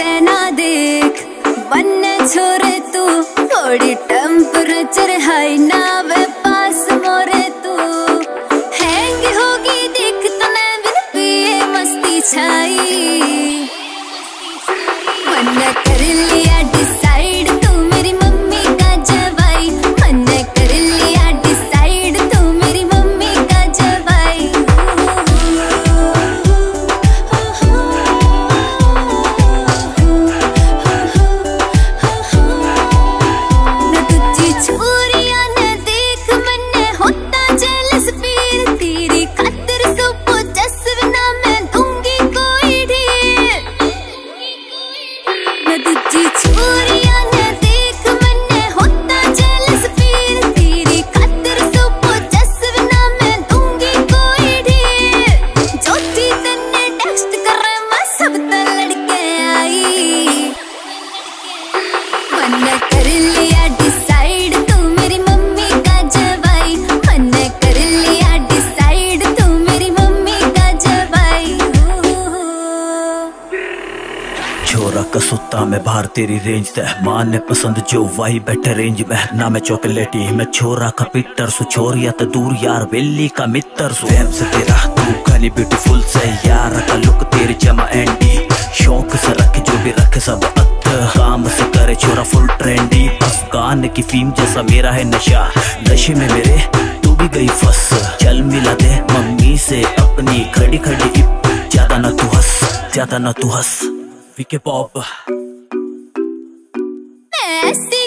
से ना देख बनने छोरे तू, थोड़ी टेम्परेचर हाई ना वे पास मोरे तू। हैंग होगी देख तने बिन पिए मस्ती छाई। मन कर लिया डिसाइड तू मेरी मम्मी का जवाई, मन कर लिया डिसाइड तू मेरी मम्मी का जवाई। न तुझी छुरियां न देख मन्ने होता जेलस पीर, तेरी खातिर सुपो जस्व ना मैं दूंगी कोई ढीर। न तुझी छुरियां न देख मन्ने होता जेलस पीर, तेरी खातिर सुपो जस्व ना मैं दूंगी कोई ढीर। ज्योति तन्ने टेक्स्ट कर मैं सब त लड़के आई। मन कर लिया डिसाइड तू मेरी मम्मी का जवाई, मन कर लिया डिसाइड तू मेरी मम्मी का जवाई। छोरा कसुत्ता में बाहर तेरी रेंज दे, मां ने पसंद जो वाई बैठे रेंज में ना मैं चॉकलेटी मैं छोरा का पिटर सु छोरिया तो दूर यार वेली का मित्र सु। फैम से तेरा तू खाली ब्यूटीफुल से यार का लुक तेरी जमा एंडी, शौक से रखे जो भी रखे सब काम से करे छोरा फुल ट्रेंडी। बस गान की फीम जैसा मेरा है नशा, नशे में मेरे तू भी गई फंस। चल मिला दे मम्मी से अपनी खड़ी खड़ी, ज्यादा ना तू हंस ज्यादा ना तू हंस। विके पॉप ऐसी